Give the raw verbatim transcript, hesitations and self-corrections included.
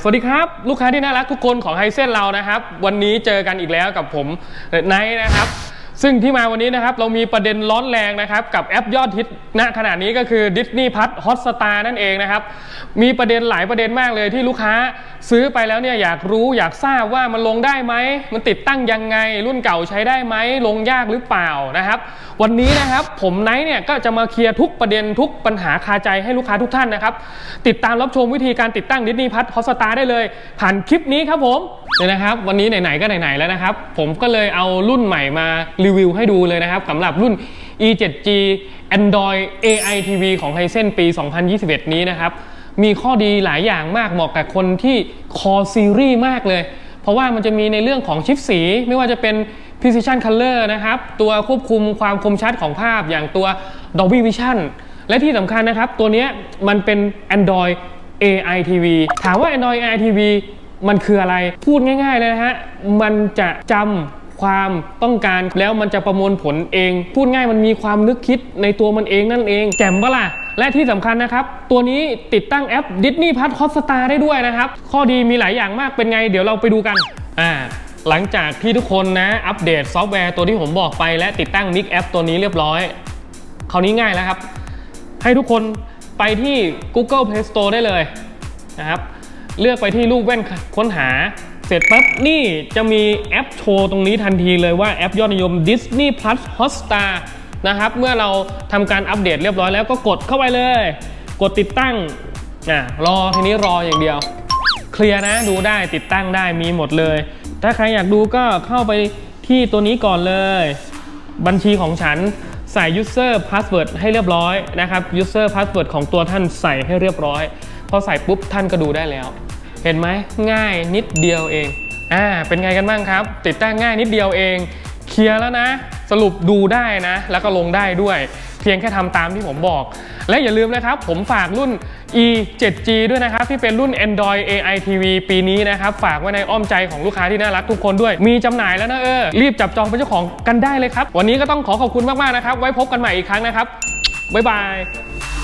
วัสดีครับลูกค้าที่น่ารักทุกคนของไฮเซนเรานะครับวันนี้เจอกันอีกแล้วกับผมไนท์นะครับซึ่งที่มาวันนี้นะครับเรามีประเด็นร้อนแรงนะครับกับแอปยอดฮิตณขณะนี้ก็คือ Disney Plus Hotstar นั่นเองนะครับมีประเด็นหลายประเด็นมากเลยที่ลูกค้าซื้อไปแล้วเนี่ยอยากรู้อยากทราบว่ามันลงได้ไหมมันติดตั้งยังไงรุ่นเก่าใช้ได้ไหมลงยากหรือเปล่านะครับวันนี้นะครับผมไนท์เนี่ยก็จะมาเคลียร์ทุกประเด็นทุกปัญหาคาใจให้ลูกค้าทุกท่านนะครับติดตามรับชมวิธีการติดตั้ง Disney Plus Hotstar ได้เลยผ่านคลิปนี้ครับผมเนี่ยนะครับวันนี้ไหนๆก็ไหนๆแล้วนะครับผมก็เลยเอารุ่นใหม่มารีวิวให้ดูเลยนะครับสำหรับรุ่น อี เซเว่น จี Android เอ ไอ ที วี ของ Hisense ปี สองพันยี่สิบเอ็ด นี้นะครับมีข้อดีหลายอย่างมากเหมาะกับคนที่คอซีรีส์มากเลยเพราะว่ามันจะมีในเรื่องของชิปสีไม่ว่าจะเป็น Precision Color นะครับตัวควบคุมความคมชัดของภาพอย่างตัว Dolby Vision และที่สำคัญนะครับตัวนี้มันเป็น Android เอ ไอ ที วี ถามว่า Android เอ ไอ ที วี มันคืออะไรพูดง่ายๆเลยนะฮะมันจะจำความต้องการแล้วมันจะประมวลผลเองพูดง่ายมันมีความนึกคิดในตัวมันเองนั่นเองแจ่มปะล่ะและที่สำคัญนะครับตัวนี้ติดตั้งแอป Disney Plus Hotstar ได้ด้วยนะครับข้อดีมีหลายอย่างมากเป็นไงเดี๋ยวเราไปดูกันอ่าหลังจากที่ทุกคนนะอัปเดตซอฟต์แวร์ตัวที่ผมบอกไปและติดตั้ง Mix App ตัวนี้เรียบร้อยคราวนี้ง่ายแล้วครับให้ทุกคนไปที่ Google Play Store ได้เลยนะครับเลือกไปที่รูปแว่นค้นหาเสร็จปั๊บนี่จะมีแอปโชว์ตรงนี้ทันทีเลยว่าแอปยอดนิยม Disney Plus Hotstar นะครับเมื่อเราทำการอัปเดตเรียบร้อยแล้วก็กดเข้าไปเลยกดติดตั้งอ่ะรอทีนี้รออย่างเดียวเคลียร์นะดูได้ติดตั้งได้มีหมดเลยถ้าใครอยากดูก็เข้าไปที่ตัวนี้ก่อนเลยบัญชีของฉันใส่ user password ให้เรียบร้อยนะครับ user password ของตัวท่านใส่ให้เรียบร้อยพอใส่ปุ๊บท่านก็ดูได้แล้วเห็นไหมง่ายนิดเดียวเองอ่าเป็นไงกันบ้างครับติดตั้งง่ายนิดเดียวเองเคลียร์แล้วนะสรุปดูได้นะแล้วก็ลงได้ด้วยเพียงแค่ทำตามที่ผมบอกและอย่าลืมนะครับผมฝากรุ่น อี เซเว่น จี ด้วยนะครับที่เป็นรุ่น Android เอ ไอ ที วี ปีนี้นะครับฝากไว้ในอ้อมใจของลูกค้าที่น่ารักทุกคนด้วยมีจำหน่ายแล้วนะเออรีบจับจองเป็นเจ้าของกันได้เลยครับวันนี้ก็ต้องขอขอบคุณมากๆนะครับไว้พบกันใหม่อีกครั้งนะครับบ๊ายบาย